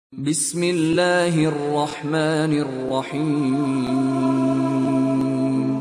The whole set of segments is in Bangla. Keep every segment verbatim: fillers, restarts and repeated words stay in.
বিসমিল্লাহির রহমানির রহিম।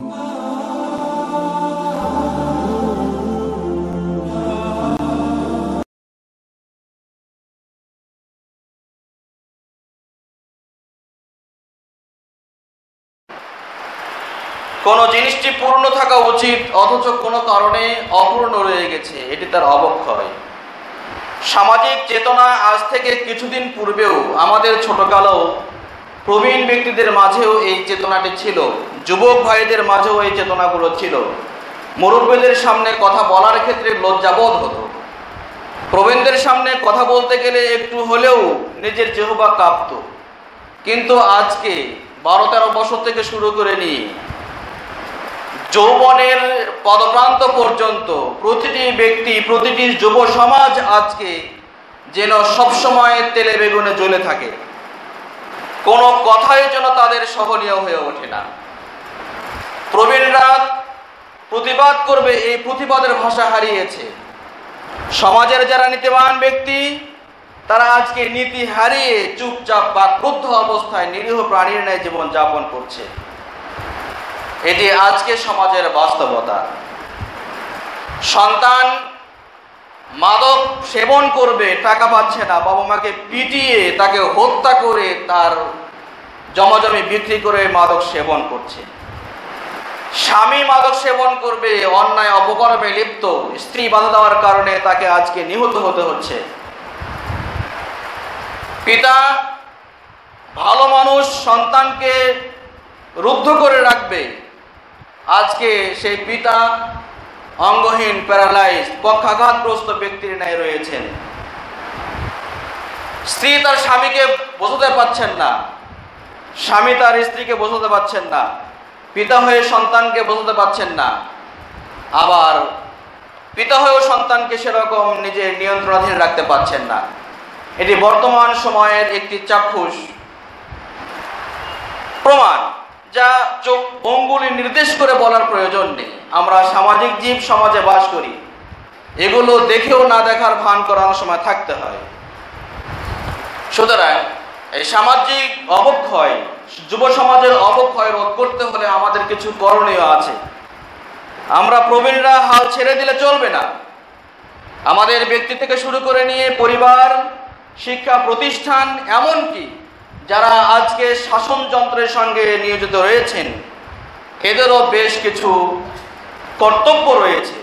কোন জিনিসটি পূর্ণ থাকা উচিত অথচ কোনো কারণে অপূর্ণ রয়ে গেছে, এটি তার অবক্ষয়। সামাজিক চেতনা আজ থেকে কিছুদিন পূর্বেও আমাদের ছোটকালেও প্রবীণ ব্যক্তিদের মাঝেও এই চেতনাটি ছিল, যুবক ভাইদের মাঝেও এই চেতনাগুলো ছিল। মুরব্বীদের সামনে কথা বলার ক্ষেত্রে লজ্জাবোধ হতো, প্রবীণদের সামনে কথা বলতে গেলে একটু হলেও নিজের জিহ্বা কাঁপত। কিন্তু আজকে বারো তেরো বছর থেকে শুরু করে নিয়ে যৌবনের পদপ্রান্ত পর্যন্ত প্রতিটি ব্যক্তি, প্রতিটি যুব সমাজ আজকে যেন সবসময় তেলে বেগুনে জ্বলে থাকে, কোনো কথাই যেন তাদের সহনীয় হয়ে ওঠে না। প্রবীণরা প্রতিবাদ করবে, এই প্রতিবাদের ভাষা হারিয়েছে। সমাজের যারা নীতিবান ব্যক্তি তারা আজকে নীতি হারিয়ে চুপচাপ বা ক্রুদ্ধ অবস্থায় নিরীহ প্রাণীর ন্যায় জীবন যাপন করছে। এটি আজকে সমাজের বাস্তবতা। সন্তান মাদক সেবন করবে, টাকা পাচ্ছে না, বাবা মাকে পিটিয়ে তাকে হত্যা করে তার জমাজমি বিক্রি করে মাদক সেবন করছে। স্বামী মাদক সেবন করবে, অন্যায় অপকর্মে লিপ্ত, স্ত্রী বাধা দেওয়ার কারণে তাকে আজকে নিহত হতে হচ্ছে। পিতা ভালো মানুষ সন্তানকে রুদ্ধ করে রাখবে, আজকে সেই পিতা অঙ্গহীন, প্যারালাইজ, পক্ষাঘাতগ্রস্ত ব্যক্তির ন্যায় রয়েছেন। স্ত্রী তার স্বামীকে বোঝাতে পারছেন না, স্বামী তার স্ত্রীকে বোঝাতে পারছেন না, পিতা হয়ে সন্তানকে বোঝাতে পারছেন না, আবার পিতা হয়েও সন্তানকে সেরকম নিজের নিয়ন্ত্রণাধীন রাখতে পারছেন না। এটি বর্তমান সময়ের একটি চাক্ষুষ প্রমাণ, যা চোখ অঙ্গুলি নির্দেশ করে বলার প্রয়োজন নেই। আমরা সামাজিক জীব, সমাজে বাস করি, এগুলো দেখেও না দেখার ভান করার সময় থাকতে হয়। সুতরাং এই সামাজিক অবক্ষয়, যুব সমাজের অবক্ষয় রোধ করতে হলে আমাদের কিছু করণীয় আছে। আমরা প্রবীণরা হাল ছেড়ে দিলে চলবে না। আমাদের ব্যক্তি থেকে শুরু করে নিয়ে পরিবার, শিক্ষা প্রতিষ্ঠান, এমনকি যারা আজকে শাসনযন্ত্রের সঙ্গে নিয়োজিত রয়েছেন, এদেরও বেশ কিছু কর্তব্য রয়েছে।